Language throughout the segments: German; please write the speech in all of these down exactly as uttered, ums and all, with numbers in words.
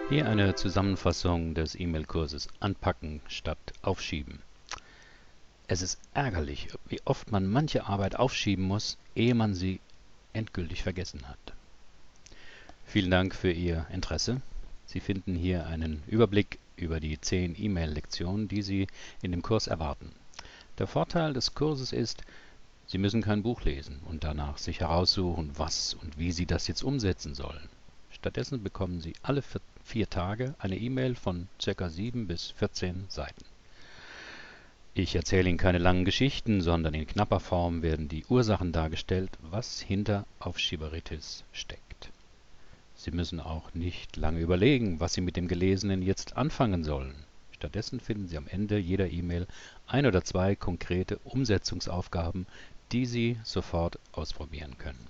Hier eine Zusammenfassung des E-Mail-Kurses Anpacken statt Aufschieben. Es ist ärgerlich, wie oft man manche Arbeit aufschieben muss, ehe man sie endgültig vergessen hat. Vielen Dank für Ihr Interesse. Sie finden hier einen Überblick über die zehn E-Mail-Lektionen, die Sie in dem Kurs erwarten. Der Vorteil des Kurses ist, Sie müssen kein Buch lesen und danach sich heraussuchen, was und wie Sie das jetzt umsetzen sollen. Stattdessen bekommen Sie alle vier Tage eine E-Mail von ca. sieben bis vierzehn Seiten. Ich erzähle Ihnen keine langen Geschichten, sondern in knapper Form werden die Ursachen dargestellt, was hinter Aufschieberitis steckt. Sie müssen auch nicht lange überlegen, was Sie mit dem Gelesenen jetzt anfangen sollen. Stattdessen finden Sie am Ende jeder E-Mail ein oder zwei konkrete Umsetzungsaufgaben, die Sie sofort ausprobieren können.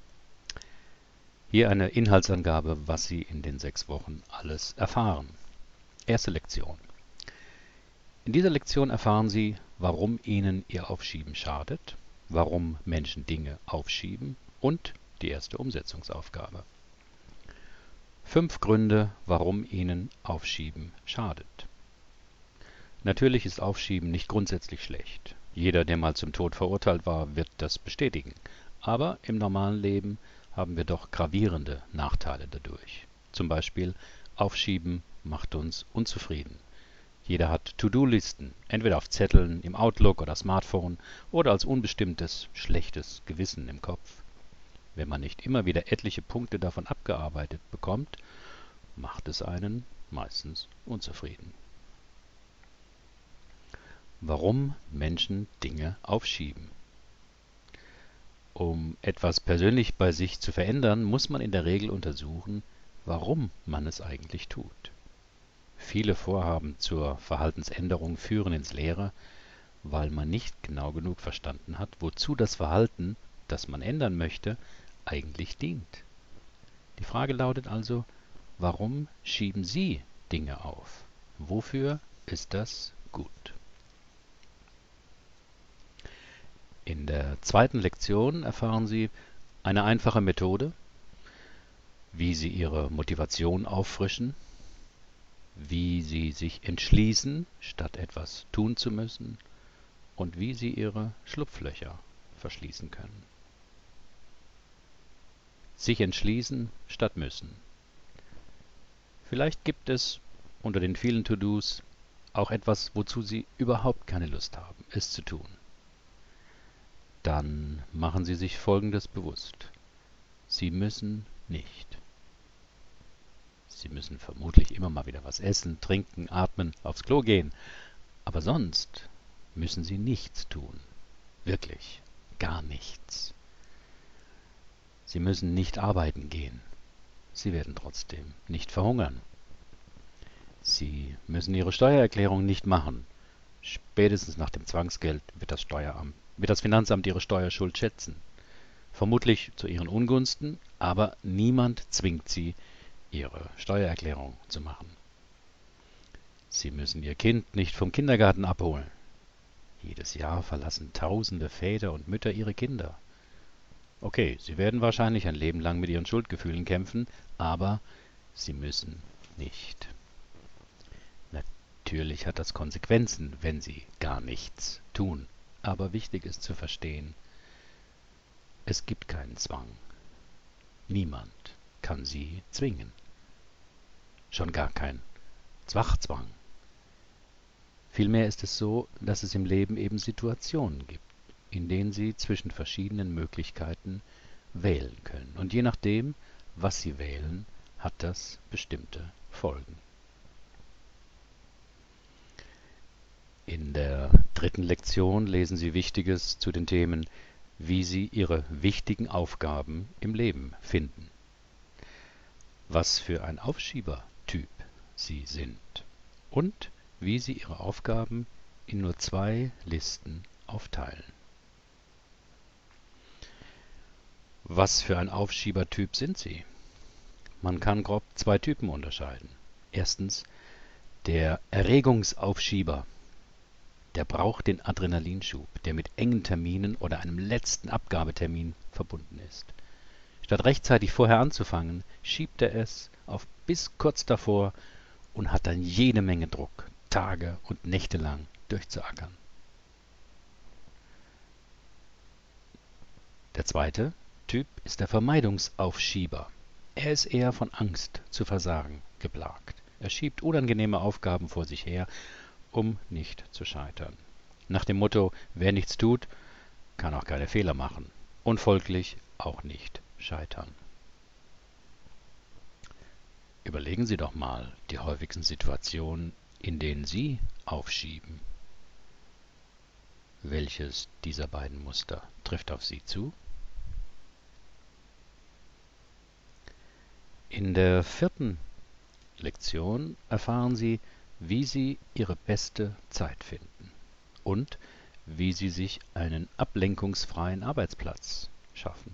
Hier eine Inhaltsangabe, was Sie in den sechs Wochen alles erfahren. Erste Lektion. In dieser Lektion erfahren Sie, warum Ihnen Ihr Aufschieben schadet, warum Menschen Dinge aufschieben und die erste Umsetzungsaufgabe. Fünf Gründe, warum Ihnen Aufschieben schadet. Natürlich ist Aufschieben nicht grundsätzlich schlecht. Jeder, der mal zum Tod verurteilt war, wird das bestätigen. Aber im normalen Leben haben wir doch gravierende Nachteile dadurch. Zum Beispiel, Aufschieben macht uns unzufrieden. Jeder hat To-Do-Listen, entweder auf Zetteln, im Outlook oder Smartphone oder als unbestimmtes, schlechtes Gewissen im Kopf. Wenn man nicht immer wieder etliche Punkte davon abgearbeitet bekommt, macht es einen meistens unzufrieden. Warum Menschen Dinge aufschieben? Um etwas persönlich bei sich zu verändern, muss man in der Regel untersuchen, warum man es eigentlich tut. Viele Vorhaben zur Verhaltensänderung führen ins Leere, weil man nicht genau genug verstanden hat, wozu das Verhalten, das man ändern möchte, eigentlich dient. Die Frage lautet also, warum schieben Sie Dinge auf? Wofür ist das gut? In der zweiten Lektion erfahren Sie eine einfache Methode, wie Sie Ihre Motivation auffrischen, wie Sie sich entschließen, statt etwas tun zu müssen, und wie Sie Ihre Schlupflöcher verschließen können. Sich entschließen statt müssen. Vielleicht gibt es unter den vielen To-Dos auch etwas, wozu Sie überhaupt keine Lust haben, es zu tun. Dann machen Sie sich Folgendes bewusst. Sie müssen nicht. Sie müssen vermutlich immer mal wieder was essen, trinken, atmen, aufs Klo gehen. Aber sonst müssen Sie nichts tun. Wirklich, gar nichts. Sie müssen nicht arbeiten gehen. Sie werden trotzdem nicht verhungern. Sie müssen Ihre Steuererklärung nicht machen. Spätestens nach dem Zwangsgeld wird das Steueramt, wird das Finanzamt Ihre Steuerschuld schätzen. Vermutlich zu Ihren Ungunsten, aber niemand zwingt Sie, Ihre Steuererklärung zu machen. Sie müssen Ihr Kind nicht vom Kindergarten abholen. Jedes Jahr verlassen tausende Väter und Mütter ihre Kinder. Okay, Sie werden wahrscheinlich ein Leben lang mit Ihren Schuldgefühlen kämpfen, aber Sie müssen nicht. Natürlich hat das Konsequenzen, wenn Sie gar nichts tun. Aber wichtig ist zu verstehen, es gibt keinen Zwang. Niemand kann Sie zwingen. Schon gar kein Zwachzwang. Vielmehr ist es so, dass es im Leben eben Situationen gibt, in denen Sie zwischen verschiedenen Möglichkeiten wählen können. Und je nachdem, was Sie wählen, hat das bestimmte Folgen. In der dritten Lektion lesen Sie Wichtiges zu den Themen, wie Sie Ihre wichtigen Aufgaben im Leben finden, was für ein Aufschiebertyp Sie sind und wie Sie Ihre Aufgaben in nur zwei Listen aufteilen. Was für ein Aufschiebertyp sind Sie? Man kann grob zwei Typen unterscheiden. Erstens der Erregungsaufschieber. Der braucht den Adrenalinschub, der mit engen Terminen oder einem letzten Abgabetermin verbunden ist. Statt rechtzeitig vorher anzufangen, schiebt er es auf bis kurz davor und hat dann jede Menge Druck, Tage und Nächte lang durchzuackern. Der zweite Typ ist der Vermeidungsaufschieber. Er ist eher von Angst zu versagen geplagt. Er schiebt unangenehme Aufgaben vor sich her, um nicht zu scheitern. Nach dem Motto, wer nichts tut, kann auch keine Fehler machen und folglich auch nicht scheitern. Überlegen Sie doch mal die häufigsten Situationen, in denen Sie aufschieben. Welches dieser beiden Muster trifft auf Sie zu? In der vierten Lektion erfahren Sie, wie Sie Ihre beste Zeit finden und wie Sie sich einen ablenkungsfreien Arbeitsplatz schaffen.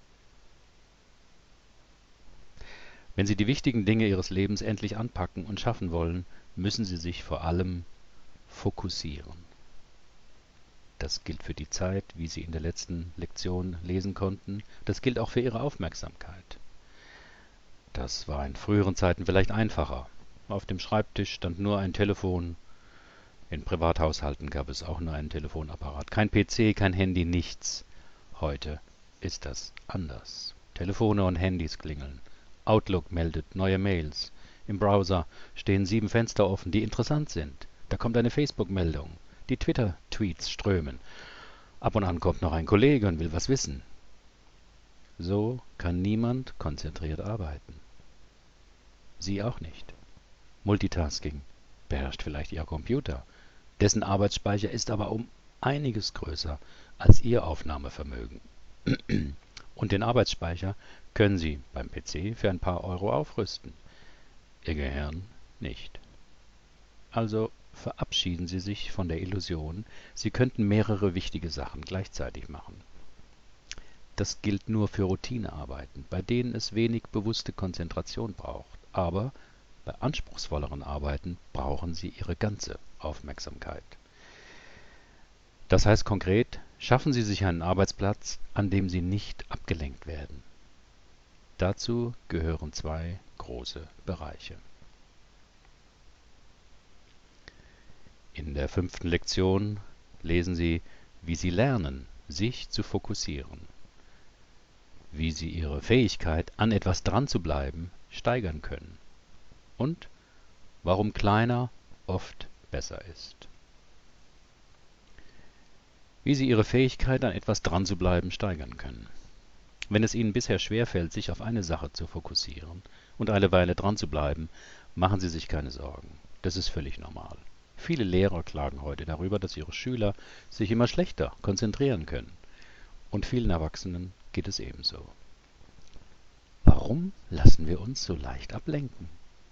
Wenn Sie die wichtigen Dinge Ihres Lebens endlich anpacken und schaffen wollen, müssen Sie sich vor allem fokussieren. Das gilt für die Zeit, wie Sie in der letzten Lektion lesen konnten. Das gilt auch für Ihre Aufmerksamkeit. Das war in früheren Zeiten vielleicht einfacher. Auf dem Schreibtisch stand nur ein Telefon. In Privathaushalten gab es auch nur einen Telefonapparat. Kein P C, kein Handy, nichts. Heute ist das anders. Telefone und Handys klingeln. Outlook meldet neue Mails. Im Browser stehen sieben Fenster offen, die interessant sind. Da kommt eine Facebook-Meldung. Die Twitter-Tweets strömen. Ab und an kommt noch ein Kollege und will was wissen. So kann niemand konzentriert arbeiten. Sie auch nicht. Multitasking beherrscht vielleicht Ihr Computer. Dessen Arbeitsspeicher ist aber um einiges größer als Ihr Aufnahmevermögen. Und den Arbeitsspeicher können Sie beim P C für ein paar Euro aufrüsten. Ihr Gehirn nicht. Also verabschieden Sie sich von der Illusion, Sie könnten mehrere wichtige Sachen gleichzeitig machen. Das gilt nur für Routinearbeiten, bei denen es wenig bewusste Konzentration braucht. Aber bei anspruchsvolleren Arbeiten brauchen Sie Ihre ganze Aufmerksamkeit. Das heißt konkret, schaffen Sie sich einen Arbeitsplatz, an dem Sie nicht abgelenkt werden. Dazu gehören zwei große Bereiche. In der fünften Lektion lesen Sie, wie Sie lernen, sich zu fokussieren, wie Sie Ihre Fähigkeit, an etwas dran zu bleiben, steigern können und warum kleiner oft besser ist. Wie Sie Ihre Fähigkeit, an etwas dran zu bleiben, steigern können. Wenn es Ihnen bisher schwerfällt, sich auf eine Sache zu fokussieren und eine Weile dran zu bleiben, machen Sie sich keine Sorgen. Das ist völlig normal. Viele Lehrer klagen heute darüber, dass ihre Schüler sich immer schlechter konzentrieren können. Und vielen Erwachsenen geht es ebenso. Warum lassen wir uns so leicht ablenken?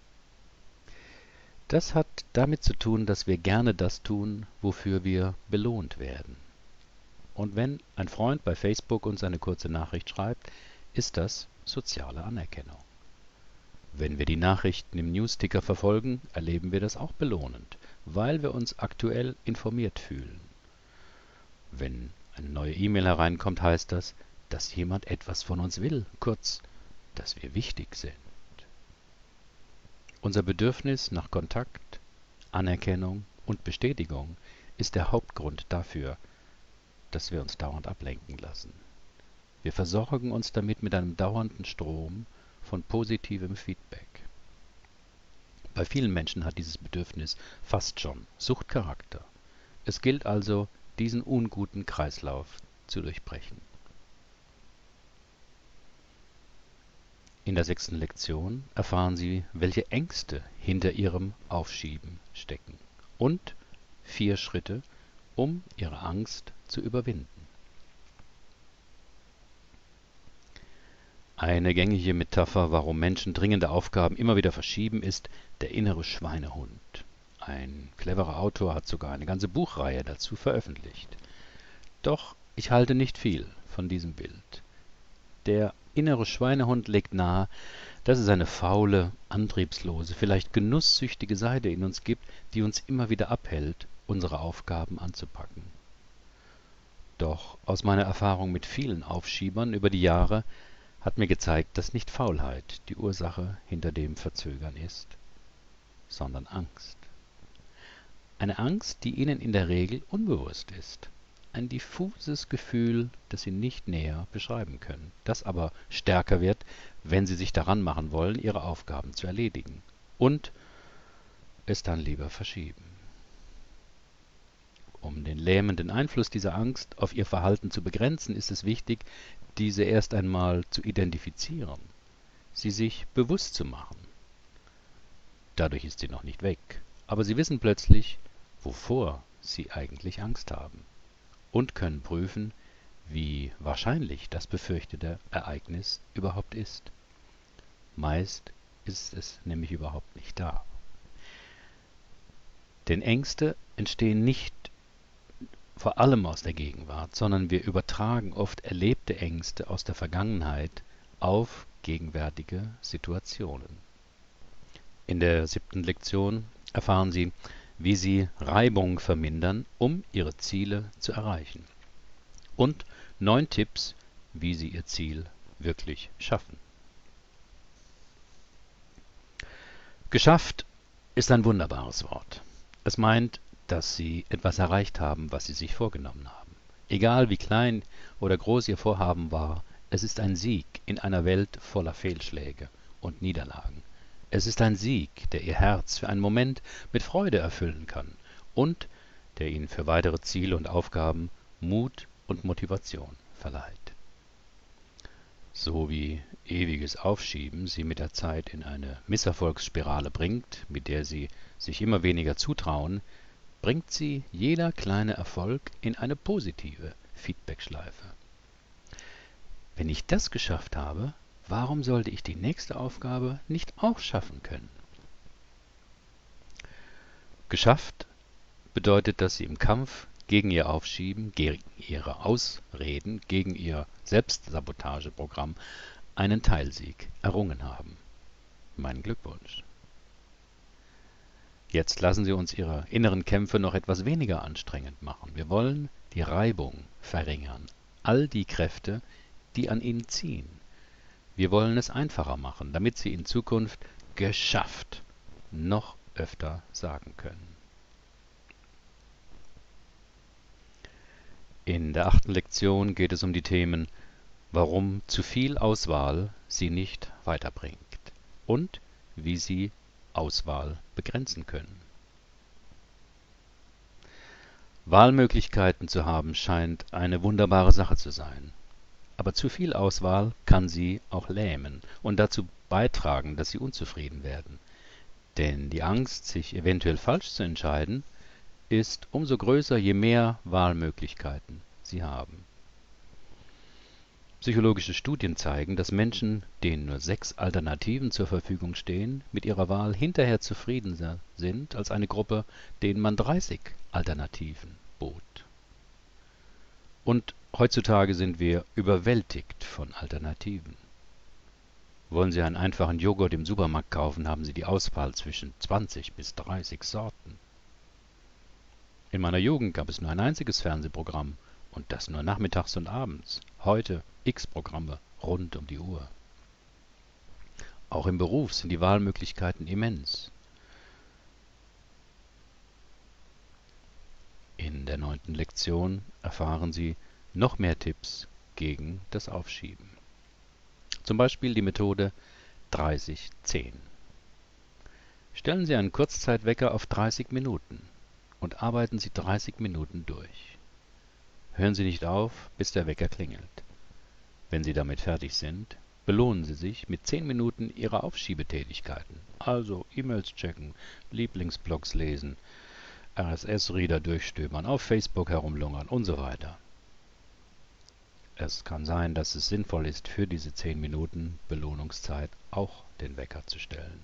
Das hat damit zu tun, dass wir gerne das tun, wofür wir belohnt werden. Und wenn ein Freund bei Facebook uns eine kurze Nachricht schreibt, ist das soziale Anerkennung. Wenn wir die Nachrichten im Newsticker verfolgen, erleben wir das auch belohnend, weil wir uns aktuell informiert fühlen. Wenn eine neue E-Mail hereinkommt, heißt das, dass jemand etwas von uns will, kurz, dass wir wichtig sind. Unser Bedürfnis nach Kontakt, Anerkennung und Bestätigung ist der Hauptgrund dafür, dass wir uns dauernd ablenken lassen. Wir versorgen uns damit mit einem dauernden Strom von positivem Feedback. Bei vielen Menschen hat dieses Bedürfnis fast schon Suchtcharakter. Es gilt also, diesen unguten Kreislauf zu durchbrechen. In der sechsten Lektion erfahren Sie, welche Ängste hinter Ihrem Aufschieben stecken und vier Schritte, um Ihre Angst zu überwinden. Eine gängige Metapher, warum Menschen dringende Aufgaben immer wieder verschieben, ist der innere Schweinehund. Ein cleverer Autor hat sogar eine ganze Buchreihe dazu veröffentlicht. Doch ich halte nicht viel von diesem Bild. Der innere Schweinehund legt nahe, dass es eine faule, antriebslose, vielleicht genusssüchtige Seite in uns gibt, die uns immer wieder abhält, unsere Aufgaben anzupacken. Doch aus meiner Erfahrung mit vielen Aufschiebern über die Jahre hat mir gezeigt, dass nicht Faulheit die Ursache hinter dem Verzögern ist, sondern Angst. Eine Angst, die Ihnen in der Regel unbewusst ist. Ein diffuses Gefühl, das Sie nicht näher beschreiben können, das aber stärker wird, wenn Sie sich daran machen wollen, Ihre Aufgaben zu erledigen und es dann lieber verschieben. Um den lähmenden Einfluss dieser Angst auf Ihr Verhalten zu begrenzen, ist es wichtig, diese erst einmal zu identifizieren, sie sich bewusst zu machen. Dadurch ist sie noch nicht weg, aber Sie wissen plötzlich, wovor Sie eigentlich Angst haben und können prüfen, wie wahrscheinlich das befürchtete Ereignis überhaupt ist. Meist ist es nämlich überhaupt nicht da. Denn Ängste entstehen nicht vor allem aus der Gegenwart, sondern wir übertragen oft erlebte Ängste aus der Vergangenheit auf gegenwärtige Situationen. In der siebten Lektion erfahren Sie, wie Sie Reibung vermindern, um Ihre Ziele zu erreichen. Und neun Tipps, wie Sie Ihr Ziel wirklich schaffen. Geschafft ist ein wunderbares Wort. Es meint, dass Sie etwas erreicht haben, was Sie sich vorgenommen haben. Egal wie klein oder groß Ihr Vorhaben war, es ist ein Sieg in einer Welt voller Fehlschläge und Niederlagen. Es ist ein Sieg, der Ihr Herz für einen Moment mit Freude erfüllen kann und der Ihnen für weitere Ziele und Aufgaben Mut und Motivation verleiht. So wie ewiges Aufschieben Sie mit der Zeit in eine Misserfolgsspirale bringt, mit der Sie sich immer weniger zutrauen, bringt Sie jeder kleine Erfolg in eine positive Feedbackschleife. Wenn ich das geschafft habe, warum sollte ich die nächste Aufgabe nicht auch schaffen können? Geschafft bedeutet, dass Sie im Kampf gegen Ihr Aufschieben, gegen Ihre Ausreden, gegen Ihr Selbstsabotageprogramm einen Teilsieg errungen haben. Meinen Glückwunsch. Jetzt lassen Sie uns Ihre inneren Kämpfe noch etwas weniger anstrengend machen. Wir wollen die Reibung verringern, all die Kräfte, die an Ihnen ziehen. Wir wollen es einfacher machen, damit Sie in Zukunft geschafft noch öfter sagen können. In der achten Lektion geht es um die Themen, warum zu viel Auswahl Sie nicht weiterbringt und wie Sie Auswahl begrenzen können. Wahlmöglichkeiten zu haben scheint eine wunderbare Sache zu sein. Aber zu viel Auswahl kann Sie auch lähmen und dazu beitragen, dass Sie unzufrieden werden. Denn die Angst, sich eventuell falsch zu entscheiden, ist umso größer, je mehr Wahlmöglichkeiten Sie haben. Psychologische Studien zeigen, dass Menschen, denen nur sechs Alternativen zur Verfügung stehen, mit ihrer Wahl hinterher zufriedener sind als eine Gruppe, denen man dreißig Alternativen bot. Und heutzutage sind wir überwältigt von Alternativen. Wollen Sie einen einfachen Joghurt im Supermarkt kaufen, haben Sie die Auswahl zwischen zwanzig bis dreißig Sorten. In meiner Jugend gab es nur ein einziges Fernsehprogramm und das nur nachmittags und abends. Heute x Programme rund um die Uhr. Auch im Beruf sind die Wahlmöglichkeiten immens. In der neunten Lektion erfahren Sie noch mehr Tipps gegen das Aufschieben. Zum Beispiel die Methode dreißig zehn. Stellen Sie einen Kurzzeitwecker auf dreißig Minuten und arbeiten Sie dreißig Minuten durch. Hören Sie nicht auf, bis der Wecker klingelt. Wenn Sie damit fertig sind, belohnen Sie sich mit zehn Minuten Ihrer Aufschiebetätigkeiten, also E-Mails checken, Lieblingsblogs lesen, R S S-Reader durchstöbern, auf Facebook herumlungern und so weiter. Es kann sein, dass es sinnvoll ist, für diese zehn Minuten Belohnungszeit auch den Wecker zu stellen.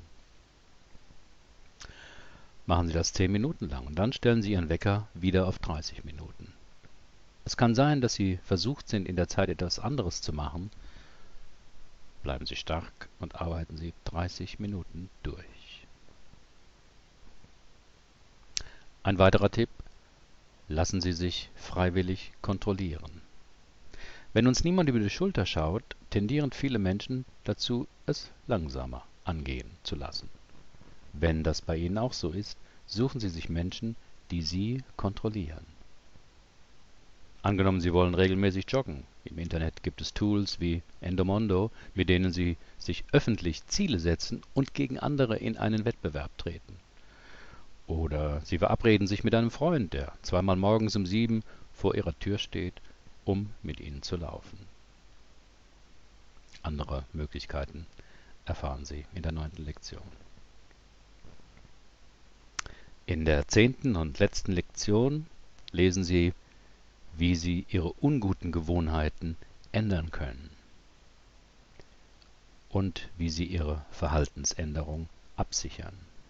Machen Sie das zehn Minuten lang und dann stellen Sie Ihren Wecker wieder auf dreißig Minuten. Es kann sein, dass Sie versucht sind, in der Zeit etwas anderes zu machen. Bleiben Sie stark und arbeiten Sie dreißig Minuten durch. Ein weiterer Tipp: Lassen Sie sich freiwillig kontrollieren. Wenn uns niemand über die Schulter schaut, tendieren viele Menschen dazu, es langsamer angehen zu lassen. Wenn das bei Ihnen auch so ist, suchen Sie sich Menschen, die Sie kontrollieren. Angenommen, Sie wollen regelmäßig joggen. Im Internet gibt es Tools wie Endomondo, mit denen Sie sich öffentlich Ziele setzen und gegen andere in einen Wettbewerb treten. Oder Sie verabreden sich mit einem Freund, der zweimal morgens um sieben vor Ihrer Tür steht, um mit Ihnen zu laufen. Andere Möglichkeiten erfahren Sie in der neunten Lektion. In der zehnten und letzten Lektion lesen Sie, wie Sie Ihre unguten Gewohnheiten ändern können und wie Sie Ihre Verhaltensänderung absichern.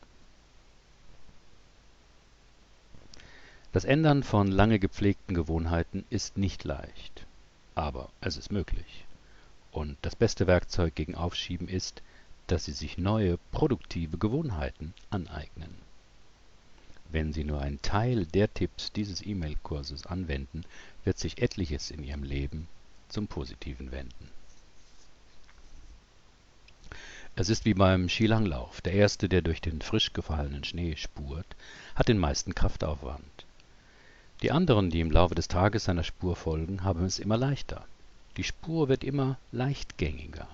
Das Ändern von lange gepflegten Gewohnheiten ist nicht leicht, aber es ist möglich. Und das beste Werkzeug gegen Aufschieben ist, dass Sie sich neue, produktive Gewohnheiten aneignen. Wenn Sie nur einen Teil der Tipps dieses E-Mail-Kurses anwenden, wird sich etliches in Ihrem Leben zum Positiven wenden. Es ist wie beim Skilanglauf. Der Erste, der durch den frisch gefallenen Schnee spurt, hat den meisten Kraftaufwand. Die anderen, die im Laufe des Tages seiner Spur folgen, haben es immer leichter. Die Spur wird immer leichtgängiger.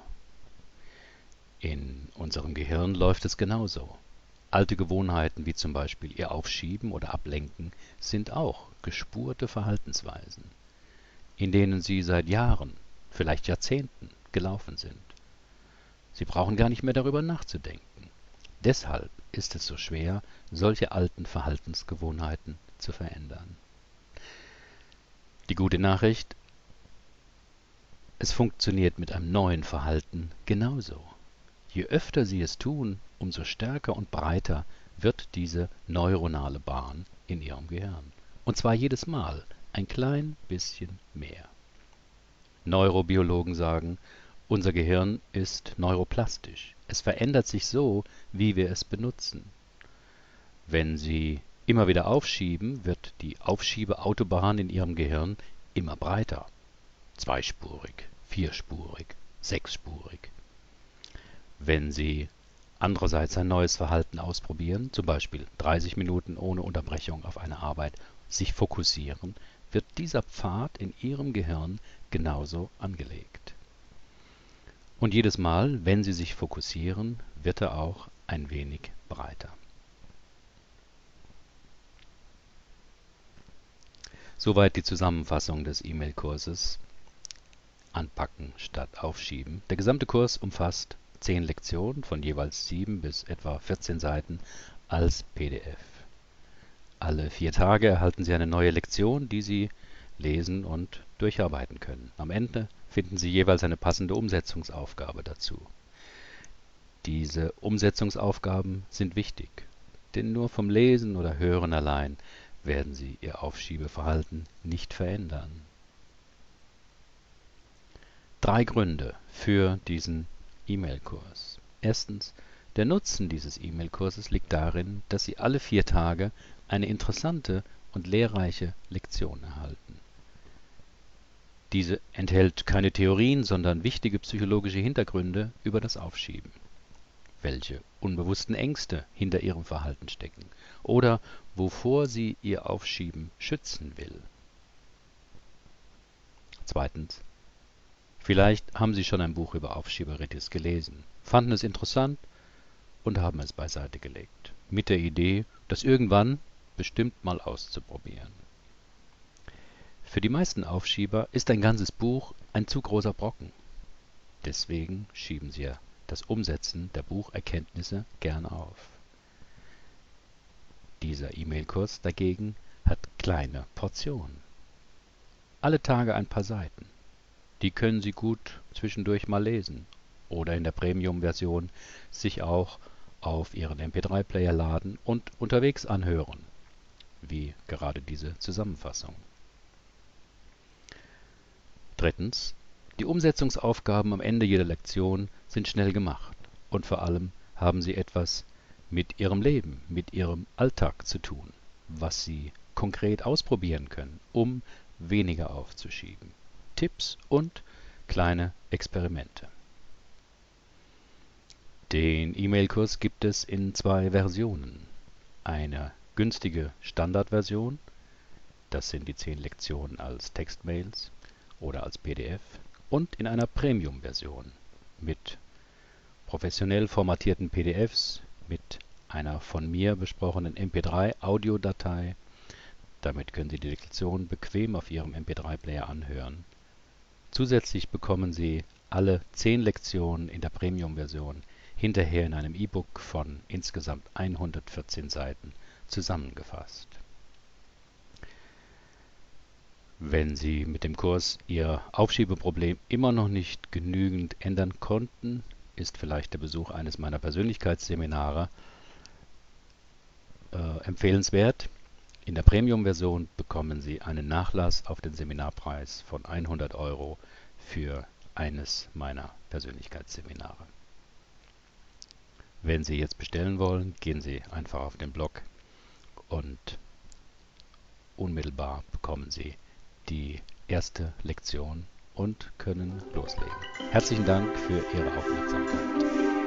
In unserem Gehirn läuft es genauso. Alte Gewohnheiten wie zum Beispiel ihr Aufschieben oder Ablenken sind auch gespurte Verhaltensweisen, in denen Sie seit Jahren, vielleicht Jahrzehnten gelaufen sind. Sie brauchen gar nicht mehr darüber nachzudenken. Deshalb ist es so schwer, solche alten Verhaltensgewohnheiten zu verändern. Die gute Nachricht: Es funktioniert mit einem neuen Verhalten genauso. Je öfter Sie es tun, umso stärker und breiter wird diese neuronale Bahn in Ihrem Gehirn. Und zwar jedes Mal ein klein bisschen mehr. Neurobiologen sagen, unser Gehirn ist neuroplastisch. Es verändert sich so, wie wir es benutzen. Wenn Sie immer wieder aufschieben, wird die Aufschiebeautobahn in Ihrem Gehirn immer breiter. Zweispurig, vierspurig, sechsspurig. Wenn Sie andererseits ein neues Verhalten ausprobieren, zum Beispiel dreißig Minuten ohne Unterbrechung auf eine Arbeit, sich fokussieren, wird dieser Pfad in Ihrem Gehirn genauso angelegt. Und jedes Mal, wenn Sie sich fokussieren, wird er auch ein wenig breiter. Soweit die Zusammenfassung des E-Mail-Kurses Anpacken statt Aufschieben. Der gesamte Kurs umfasst zehn Lektionen von jeweils sieben bis etwa vierzehn Seiten als P D F. Alle vier Tage erhalten Sie eine neue Lektion, die Sie lesen und durcharbeiten können. Am Ende finden Sie jeweils eine passende Umsetzungsaufgabe dazu. Diese Umsetzungsaufgaben sind wichtig, denn nur vom Lesen oder Hören allein werden Sie Ihr Aufschiebeverhalten nicht verändern. Drei Gründe für diesen E-Mail-Kurs. Erstens, der Nutzen dieses E-Mail-Kurses liegt darin, dass Sie alle vier Tage eine interessante und lehrreiche Lektion erhalten. Diese enthält keine Theorien, sondern wichtige psychologische Hintergründe über das Aufschieben. Welche unbewussten Ängste hinter Ihrem Verhalten stecken oder wovor Sie Ihr Aufschieben schützen will. Zweitens, vielleicht haben Sie schon ein Buch über Aufschieberitis gelesen, fanden es interessant und haben es beiseite gelegt, mit der Idee, das irgendwann bestimmt mal auszuprobieren. Für die meisten Aufschieber ist ein ganzes Buch ein zu großer Brocken. Deswegen schieben sie das Umsetzen der Bucherkenntnisse gern auf. Dieser E-Mail-Kurs dagegen hat kleine Portionen. Alle Tage ein paar Seiten. Die können Sie gut zwischendurch mal lesen oder in der Premium-Version sich auch auf Ihren M P drei Player laden und unterwegs anhören, wie gerade diese Zusammenfassung. Drittens, die Umsetzungsaufgaben am Ende jeder Lektion sind schnell gemacht und vor allem haben sie etwas mit Ihrem Leben, mit Ihrem Alltag zu tun, was Sie konkret ausprobieren können, um weniger aufzuschieben. Tipps und kleine Experimente. Den E-Mail-Kurs gibt es in zwei Versionen. Eine günstige Standardversion, das sind die zehn Lektionen als Textmails oder als P D F, und in einer Premium-Version mit professionell formatierten P D Fs, mit einer von mir besprochenen M P drei Audiodatei. Damit können Sie die Lektion bequem auf Ihrem M P drei Player anhören. Zusätzlich bekommen Sie alle zehn Lektionen in der Premium-Version hinterher in einem E-Book von insgesamt hundertvierzehn Seiten zusammengefasst. Wenn Sie mit dem Kurs Ihr Aufschiebeproblem immer noch nicht genügend ändern konnten, ist vielleicht der Besuch eines meiner Persönlichkeitsseminare äh, empfehlenswert. In der Premium-Version bekommen Sie einen Nachlass auf den Seminarpreis von hundert Euro für eines meiner Persönlichkeitsseminare. Wenn Sie jetzt bestellen wollen, gehen Sie einfach auf den Blog und unmittelbar bekommen Sie die erste Lektion und können loslegen. Herzlichen Dank für Ihre Aufmerksamkeit.